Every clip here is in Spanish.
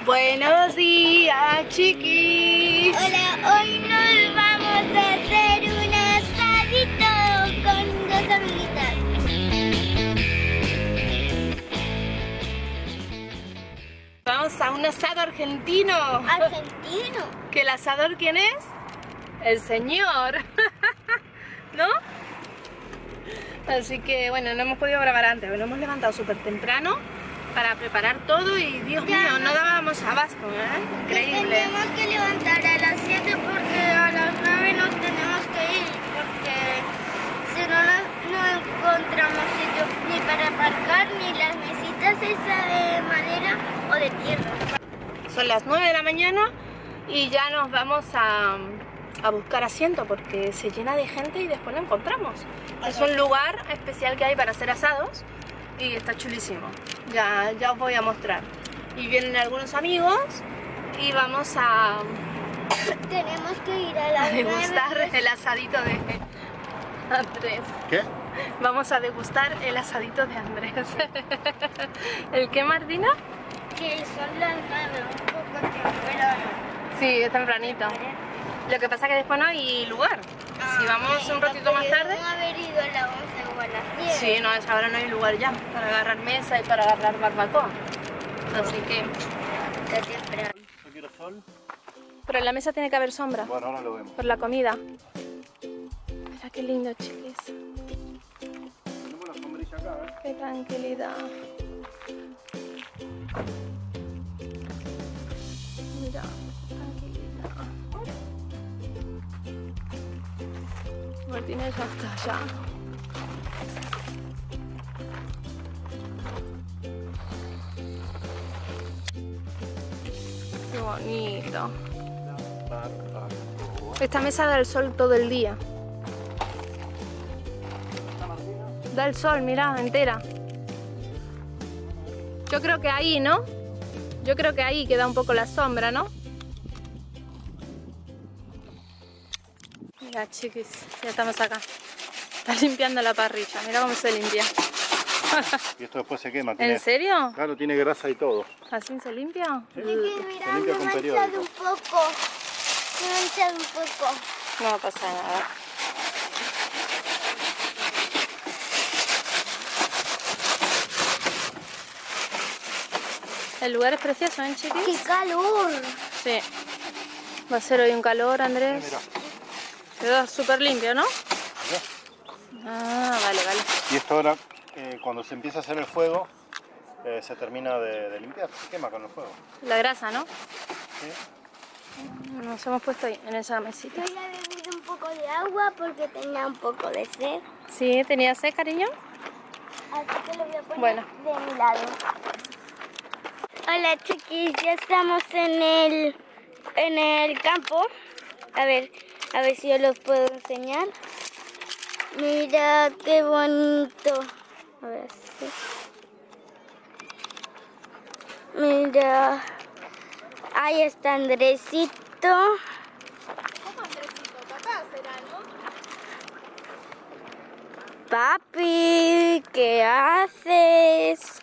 Buenos días, chiquis. Hola, hoy nos vamos a hacer un asadito con dos amiguitas. Vamos a un asado argentino. Argentino. ¿Que el asador quién es? El señor. ¿No? Así que bueno, no hemos podido grabar antes, pero nos hemos levantado súper temprano para preparar todo y Dios mío, no dábamos abasto, ¿eh? Increíble. Tenemos que levantar a las 7 porque a las 9 nos tenemos que ir, porque si no, no encontramos sitio ni para aparcar ni las mesitas esas de madera o de tierra. Son las 9 de la mañana y ya nos vamos a buscar asiento porque se llena de gente y después no encontramos. Es un lugar especial que hay para hacer asados y está chulísimo. Ya os voy a mostrar. Y vienen algunos amigos y vamos a Tenemos que ir a las degustar 9. el asadito de Andrés. ¿Qué? Vamos a degustar el asadito de Andrés. ¿El qué, Martina? Que son las 9, un poco temprano. Sí, es tempranito. Lo que pasa es que después no hay lugar. Si vamos un ratito más tarde... Podemos haber ido a las 11 o a las 10. Sí, no, a esa hora no hay lugar ya para agarrar mesa y para agarrar barbacoa. Así que... Está temprano. Yo quiero sol. Pero en la mesa tiene que haber sombra. Bueno, ahora lo vemos. Por la comida. Mira qué lindo, chiquis. Tenemos la sombrilla acá, ¿eh? Qué tranquilidad. Mira, tranquilidad. Martina ya está allá. Qué bonito. Esta mesa da el sol todo el día. Da el sol, mira, entera. Yo creo que ahí, ¿no? Yo creo que ahí queda un poco la sombra, ¿no? Mira, chiquis, ya estamos acá. Está limpiando la parrilla, mira cómo se limpia. Y esto después se quema. ¿En serio? Claro, tiene grasa y todo. ¿Así se limpia? Sí. Es que mira, limpia me he con manchado periódico. un poco. Me he manchado un poco. No pasa nada. El lugar es precioso, ¿eh, ¡Qué chiquis? calor! Sí. Va a ser hoy un calor, Andrés. Mira, Quedó súper limpio, ¿no? mirá. Ah, vale, vale. Y esto ahora, cuando se empieza a hacer el fuego, se termina de limpiar. Se quema con el fuego. La grasa, ¿no? ¿Sí? Nos hemos puesto ahí, en esa mesita. Voy a beber un poco de agua porque tenía un poco de sed. Sí, ¿tenía sed, cariño? Así que lo voy a poner Bueno. de mi lado. Hola, chiquis, ya estamos en el campo. A ver si yo los puedo enseñar. Mira qué bonito. A ver si. Mira. Ahí está Andresito. ¿Cómo Andresito? Papá será, ¿no? Papi, ¿qué haces?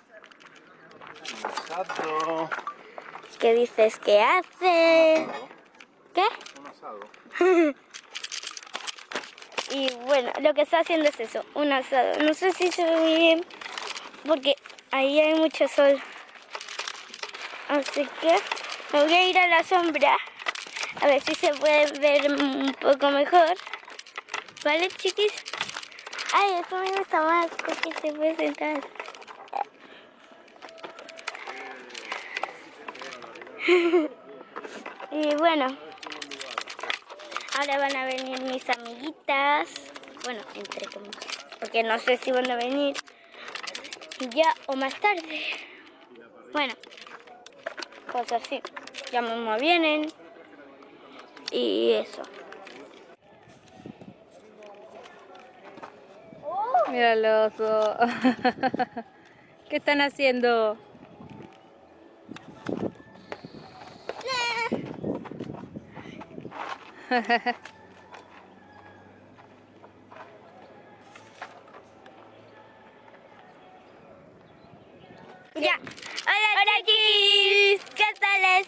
Un asado. ¿Qué dices que haces? ¿Qué? Un asado. Y bueno, lo que está haciendo es eso, un asado. No sé si se ve muy bien porque ahí hay mucho sol. Así que me voy a ir a la sombra a ver si se puede ver un poco mejor. ¿Vale, chiquis? Ay, eso me gusta más porque se puede sentar. Y bueno, ahora van a venir mis amiguitas. Bueno, entre comillas, porque no sé si van a venir ya o más tarde. Bueno, pues así, ya mamá vienen y eso. Mira los dos. ¿Qué están haciendo? Ya. Hola, chiquis. ¿Qué tal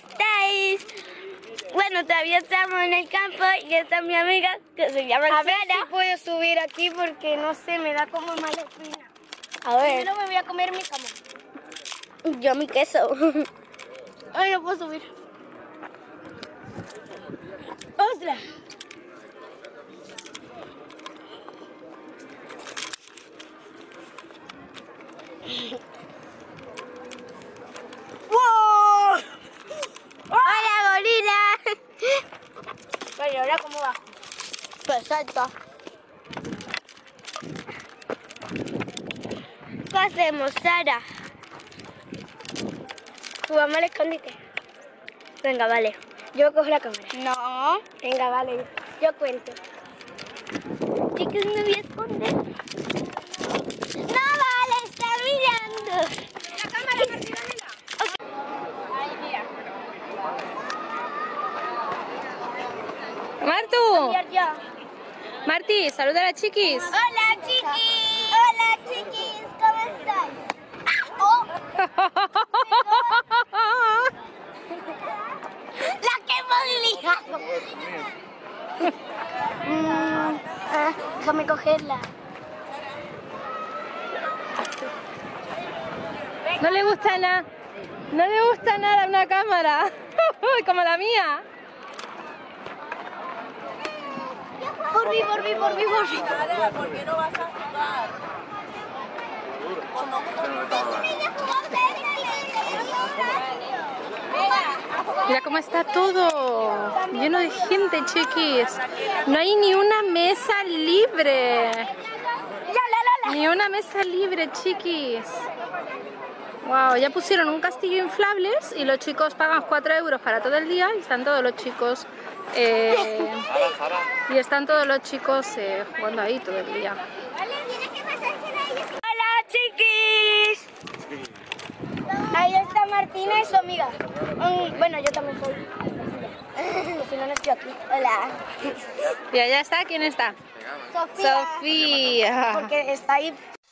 Bueno, todavía estamos en el campo y esta es mi amiga que se llama Sara. A ver si puedo subir aquí porque no sé, me da como mala espina. A ver, Primero me voy a comer mi jamón. yo mi queso. Ay, no puedo subir. ¡Ostras! ¡Wow! ¡Hola, gorila! Vale, ahora cómo va. Perfecto. ¿Qué hacemos, Sara? Jugamos al escondite. Venga, vale. Yo cojo la cámara. No. Venga, vale. Yo cuento. Chicos, me voy a esconder. No vale, está mirando. La cámara, Martina, mira. Ay, mira. Martu, Ya. Marti, saluda a las chiquis. Hola, chiquis. Hola, chiquis. ¿Cómo estáis? Oh, la que hemos liado. Déjame cogerla. No le gusta nada. No le gusta nada una cámara. Como la mía. Por mí. ¿Por qué no vas a jugar? Mira cómo está todo. Lleno de gente, chiquis. No hay ni una mesa libre. Ni una mesa libre, chiquis. Wow, ya pusieron un castillo inflables y los chicos pagan 4 euros para todo el día y están todos los chicos jugando ahí todo el día. Hola, chiquis. Ahí está Martina y su amiga. Bueno, yo también soy. Si no, no estoy aquí. Hola. Y allá está, ¿quién está? Sofía. Sofía. Porque está ahí